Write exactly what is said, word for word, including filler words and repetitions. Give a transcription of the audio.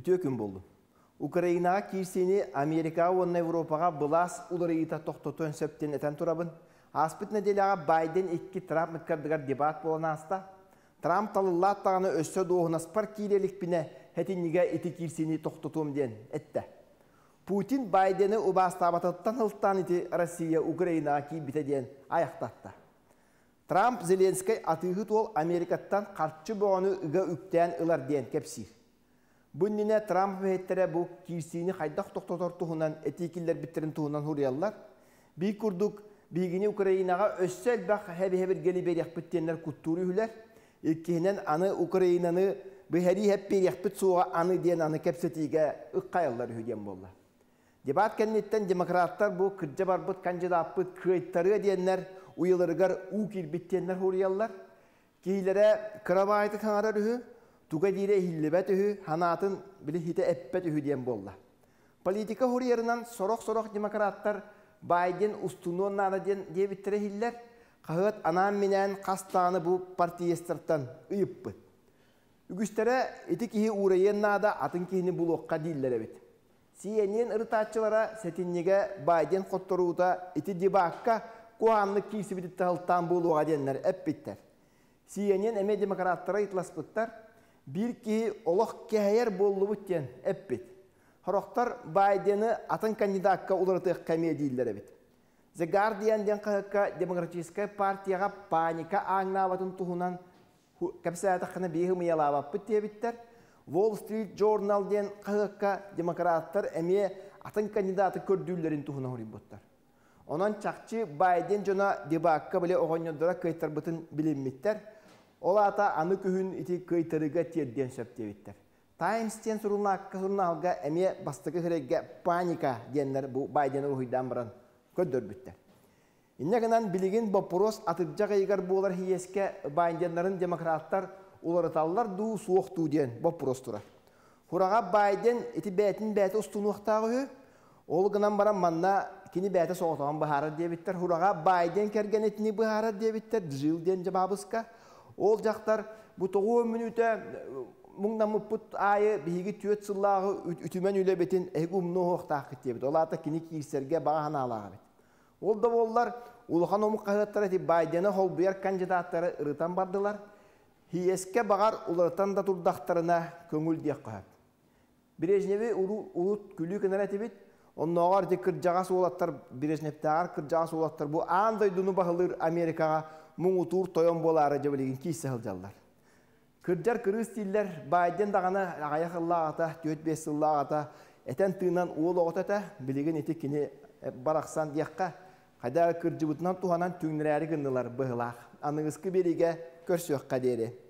үтө күн болду. Украинаға кирсени Америка онна Европаға бұлас уларыйыта тоқтотуын сөптен әтен турабын. Аспыт неделяға Байден икки Трамп мүткардығар дебат болан аста. Трамп талылат тағаны өссө доғынас пар кейлелік біне хәтінніге еті кирсени тоқтотуым ден әтті. Путин Байдені убастабатыттан ылттан еті Россия Украинаға кейбіте ден аяқтатты. Трамп Зеленскай атығы тол Америкаттан қартшы боғаны үгі үктен ылар ден кепсир. Бұнніне Трамп бәйттері бұл кирсени қайдақ тоқтотор тұғынан әтекілер біттерін тұғынан хұриялар. Бей күрдік бейгіне Украинаға өссел бақ әбі-әбір гелі берек біттенлер күттуры үлер. Еккенен аны Украинаны бөхәри әп берек біт суға аны ден аны кәпсетіге үққайылар үйден болды. Дебат кәннеттен демократтар бұл күрджі бар бұд кандидат бұд күйеттары денлер ұйылырғар ұқир біттенлер хұриялар. Кейлері қырабайты қаңарар үйі, туға дейре хиллебет үйі, ханатын білі хиті әппет үйі ден болды. Политика хұриерынан сорок-сорок демократтар Байден устунуын наны ден дебіттері хиллер, қағыт анам менен қастағаны бұл партиестірттан ұйып бұд. Үгістері еті кейі урайын нада атын кейіні бұл оққа дейілер әбет. Сиенен ұрытатчылара сәтіннеге Байден қотторуыта еті дебаққа қуанлық кейсі бітті ғылттан бұл оға денлер әппеттер. Сиенен әме демократтара итлас бұттар, бір кейі олық кәйер болу бұттен әппет. Хорохтар Байдені атын кандидатқа уларытық кәме дейілдер әбет. The Guardian ден қағыққа демократическая партияға паника аңнаватын тұғынан кәпсәтіқіні бейгі мұялабап бұтте біттер. Wall Street Journal ден қағыққа демократтар әме атын кандидаты көрдүлерін тұғына ғырын бұттар. Онан чақчы Байден жона дебаққа біле оғаньодыра көйтер бұтын білінметтер. Ол ата аны күхін ити көйтіріға терден сөпте біттер. Times-тен сұрынаққа әме бастықы қырыға паника денлер бұл Байден ұйдан бұрын көддөр біттер. Иннегінен білігін бопурос атыржақ айғар болар хиеске Байденларын демократтар уларыталылар ду суық дуден бопурос тұрар. Хураға Байден ити бәтін бәті ұстынуқтағы ол гынан баран манна кені бәті соғытаған бұхарар дебіттер. Хураға Байден кәрген етіні бұхарар дебіттер жыл ден жабабысқа. Ол жақтар бұтығы мүніті мұңнан мұппыт айы бейгі түйет сыллағы үтімен үлі бетін әйгі ұмны оқтақ кеттебет. Ол ата кені кейсерге бағана алаға бет. Ол да олар улыған омық қағыттар әті Байдені холбияр кандидаттары ұрытан бардылар. Хиеске бағар ұлырытан да тұрдақтарына көңіл дек қағып. Брежневі ұлыт күлі кінер әті бет. Оның оғар де кіржағас олаттар, Брежневтағар кіржағас олаттар бұл андай дүні бағылыр Америкаға мұң ұтуыр тойон болары жабылеген кейсі ғылжалар. Кырджар кырыс тиллер Байден дағаны ағаяқ ыллағата, төт бес ыллағата, әтен тыынан уол оғытата, білеген еті кені барақсан дияққа, қайда кырджы бұтынан туғанан түңнірәрі гынылар бұғылақ. Аныңызқы береге көрсөққа дейірі.